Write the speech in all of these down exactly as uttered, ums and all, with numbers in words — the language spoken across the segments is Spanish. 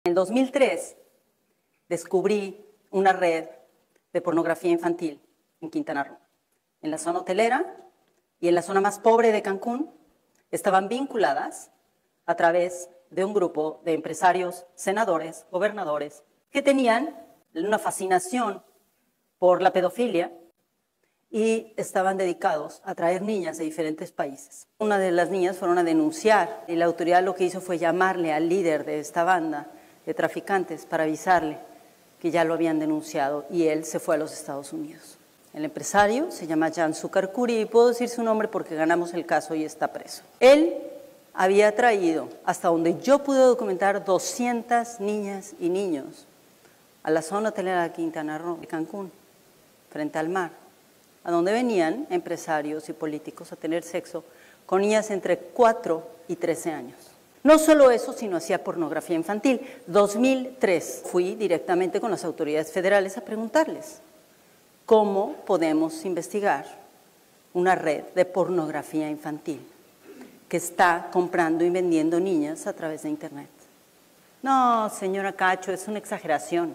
En dos mil tres descubrí una red de pornografía infantil en Quintana Roo. En la zona hotelera y en la zona más pobre de Cancún estaban vinculadas a través de un grupo de empresarios, senadores, gobernadores, que tenían una fascinación por la pedofilia y estaban dedicados a traer niñas de diferentes países. Una de las niñas fueron a denunciar y la autoridad lo que hizo fue llamarle al líder de esta banda de traficantes para avisarle que ya lo habían denunciado y él se fue a los Estados Unidos. El empresario se llama Jan Sukarkuri y puedo decir su nombre porque ganamos el caso y está preso. Él había traído, hasta donde yo pude documentar, doscientas niñas y niños a la zona hotelera de Quintana Roo, de Cancún, frente al mar, a donde venían empresarios y políticos a tener sexo con niñas entre cuatro y trece años. No solo eso, sino hacía pornografía infantil. dos mil tres fui directamente con las autoridades federales a preguntarles cómo podemos investigar una red de pornografía infantil que está comprando y vendiendo niñas a través de Internet. No, señora Cacho, es una exageración.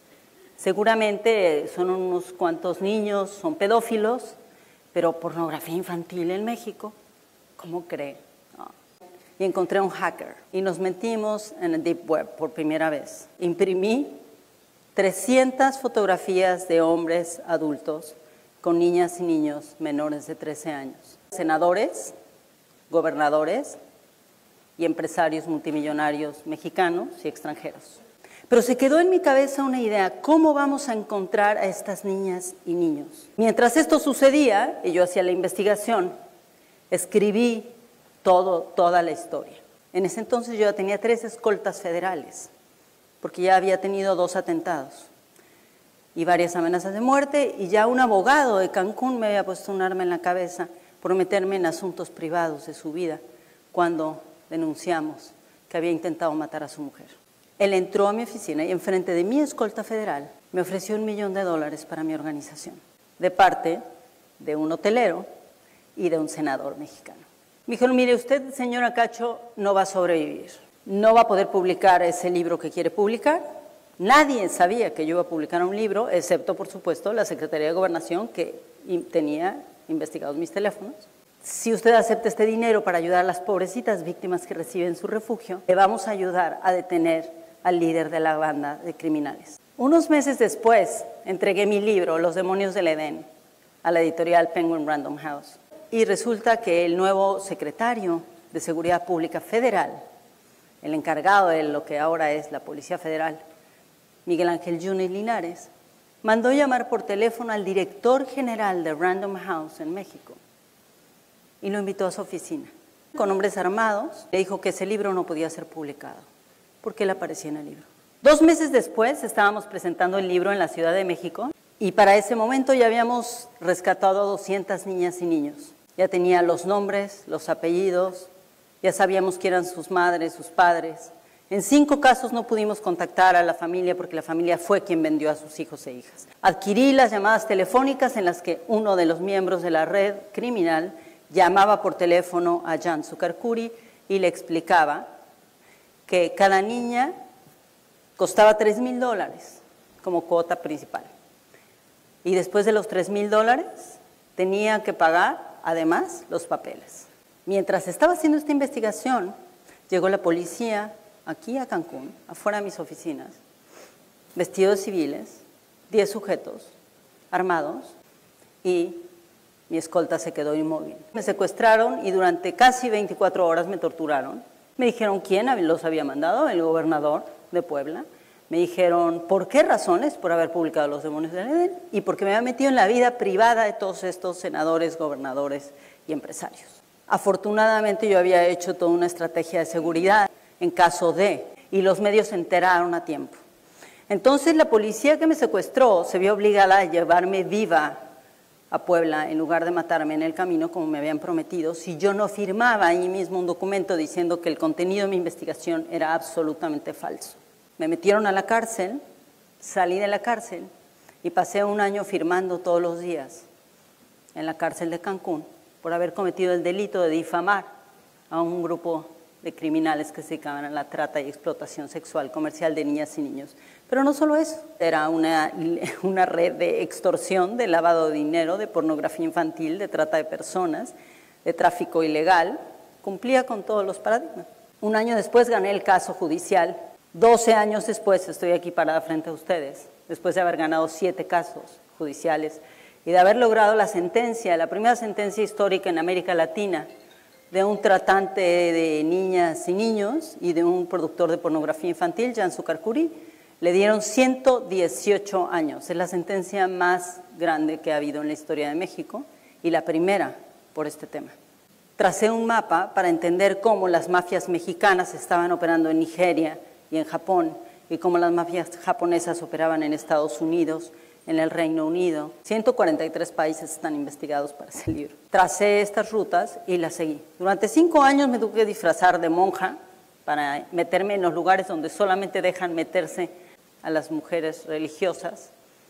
Seguramente son unos cuantos niños, son pedófilos, pero pornografía infantil en México, ¿cómo cree? No. Y encontré un hacker y nos metimos en el Deep Web por primera vez. Imprimí trescientas fotografías de hombres adultos con niñas y niños menores de trece años. Senadores, gobernadores y empresarios multimillonarios mexicanos y extranjeros. Pero se quedó en mi cabeza una idea, ¿cómo vamos a encontrar a estas niñas y niños? Mientras esto sucedía, y yo hacía la investigación, escribí todo, toda la historia. En ese entonces yo ya tenía tres escoltas federales, porque ya había tenido dos atentados y varias amenazas de muerte, y ya un abogado de Cancún me había puesto un arma en la cabeza por meterme en asuntos privados de su vida cuando denunciamos que había intentado matar a su mujer. Él entró a mi oficina y enfrente de mi escolta federal me ofreció un millón de dólares para mi organización, de parte de un hotelero y de un senador mexicano. Me dijo, mire, usted, señora Cacho, no va a sobrevivir, no va a poder publicar ese libro que quiere publicar. Nadie sabía que yo iba a publicar un libro, excepto, por supuesto, la Secretaría de Gobernación, que tenía investigados mis teléfonos. Si usted acepta este dinero para ayudar a las pobrecitas víctimas que reciben su refugio, le vamos a ayudar a detener al líder de la banda de criminales. Unos meses después, entregué mi libro, Los demonios del Edén, a la editorial Penguin Random House. Y resulta que el nuevo secretario de Seguridad Pública Federal, el encargado de lo que ahora es la Policía Federal, Miguel Ángel Yunes Linares, mandó llamar por teléfono al director general de Random House en México y lo invitó a su oficina. Con hombres armados, le dijo que ese libro no podía ser publicado, porque él aparecía en el libro. Dos meses después estábamos presentando el libro en la Ciudad de México y para ese momento ya habíamos rescatado a doscientas niñas y niños. Ya tenía los nombres, los apellidos, ya sabíamos quién eran sus madres, sus padres. En cinco casos no pudimos contactar a la familia porque la familia fue quien vendió a sus hijos e hijas. Adquirí las llamadas telefónicas en las que uno de los miembros de la red criminal llamaba por teléfono a Jan Sukarkuri y le explicaba que cada niña costaba tres mil dólares como cuota principal. Y después de los tres mil dólares tenía que pagar además los papeles. Mientras estaba haciendo esta investigación, llegó la policía aquí a Cancún, afuera de mis oficinas, vestidos civiles, diez sujetos armados, y mi escolta se quedó inmóvil. Me secuestraron y durante casi veinticuatro horas me torturaron. Me dijeron quién los había mandado, el gobernador de Puebla. Me dijeron por qué razones, por haber publicado Los demonios del Edén y porque me había metido en la vida privada de todos estos senadores, gobernadores y empresarios. Afortunadamente yo había hecho toda una estrategia de seguridad en caso de, y los medios se enteraron a tiempo. Entonces la policía que me secuestró se vio obligada a llevarme viva a Puebla en lugar de matarme en el camino como me habían prometido si yo no firmaba ahí mismo un documento diciendo que el contenido de mi investigación era absolutamente falso. Me metieron a la cárcel, salí de la cárcel y pasé un año firmando todos los días en la cárcel de Cancún por haber cometido el delito de difamar a un grupo de criminales que se dedicaban a la trata y explotación sexual comercial de niñas y niños. Pero no solo eso, era una, una red de extorsión, de lavado de dinero, de pornografía infantil, de trata de personas, de tráfico ilegal, cumplía con todos los paradigmas. Un año después gané el caso judicial, doce años después estoy aquí parada frente a ustedes, después de haber ganado siete casos judiciales y de haber logrado la sentencia, la primera sentencia histórica en América Latina, de un tratante de niñas y niños y de un productor de pornografía infantil, Jan Sucarcuri. Le dieron ciento dieciocho años, es la sentencia más grande que ha habido en la historia de México y la primera por este tema. Tracé un mapa para entender cómo las mafias mexicanas estaban operando en Nigeria y en Japón y cómo las mafias japonesas operaban en Estados Unidos, en el Reino Unido. ciento cuarenta y tres países están investigados para ese libro. Tracé estas rutas y las seguí. Durante cinco años me tuve que disfrazar de monja para meterme en los lugares donde solamente dejan meterse a las mujeres religiosas,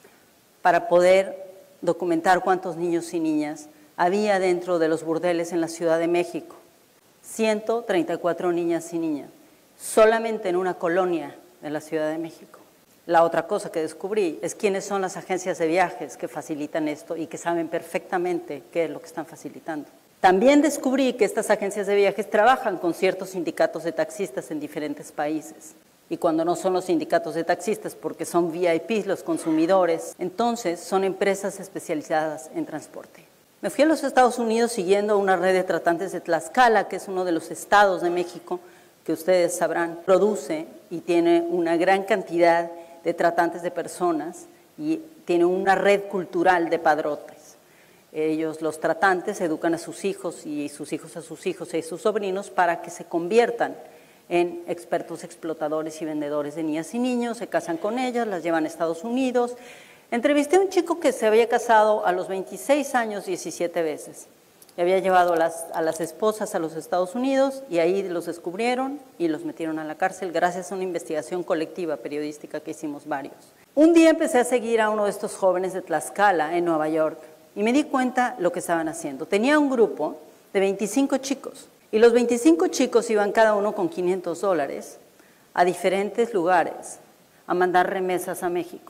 para poder documentar cuántos niños y niñas había dentro de los burdeles en la Ciudad de México. ciento treinta y cuatro niñas y niñas, solamente en una colonia de la Ciudad de México. La otra cosa que descubrí es quiénes son las agencias de viajes que facilitan esto y que saben perfectamente qué es lo que están facilitando. También descubrí que estas agencias de viajes trabajan con ciertos sindicatos de taxistas en diferentes países. Y cuando no son los sindicatos de taxistas, porque son V I Ps los consumidores, entonces son empresas especializadas en transporte. Me fui a los Estados Unidos siguiendo una red de tratantes de Tlaxcala, que es uno de los estados de México que ustedes sabrán, produce y tiene una gran cantidad de tratantes de personas y tiene una red cultural de padrotes. Ellos, los tratantes, educan a sus hijos y sus hijos a sus hijos y sus sobrinos para que se conviertan en expertos explotadores y vendedores de niñas y niños, se casan con ellas, las llevan a Estados Unidos. Entrevisté a un chico que se había casado a los veintiséis años diecisiete veces. Le había llevado a las, a las esposas a los Estados Unidos y ahí los descubrieron y los metieron a la cárcel gracias a una investigación colectiva periodística que hicimos varios. Un día empecé a seguir a uno de estos jóvenes de Tlaxcala en Nueva York y me di cuenta lo que estaban haciendo. Tenía un grupo de veinticinco chicos. Y los veinticinco chicos iban cada uno con quinientos dólares a diferentes lugares a mandar remesas a México.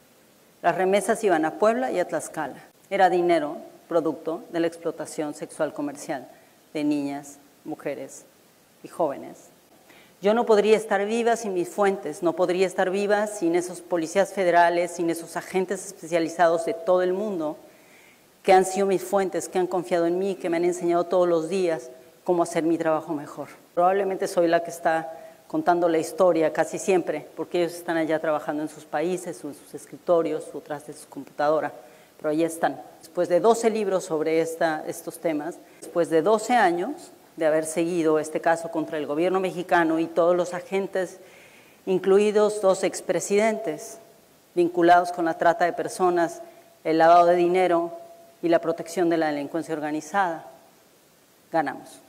Las remesas iban a Puebla y a Tlaxcala. Era dinero producto de la explotación sexual comercial de niñas, mujeres y jóvenes. Yo no podría estar viva sin mis fuentes, no podría estar viva sin esos policías federales, sin esos agentes especializados de todo el mundo que han sido mis fuentes, que han confiado en mí, que me han enseñado todos los días cómo hacer mi trabajo mejor. Probablemente soy la que está contando la historia casi siempre, porque ellos están allá trabajando en sus países, en sus escritorios, o tras de su computadora, pero allí están. Después de doce libros sobre esta, estos temas, después de doce años de haber seguido este caso contra el gobierno mexicano y todos los agentes, incluidos dos expresidentes vinculados con la trata de personas, el lavado de dinero y la protección de la delincuencia organizada, ganamos.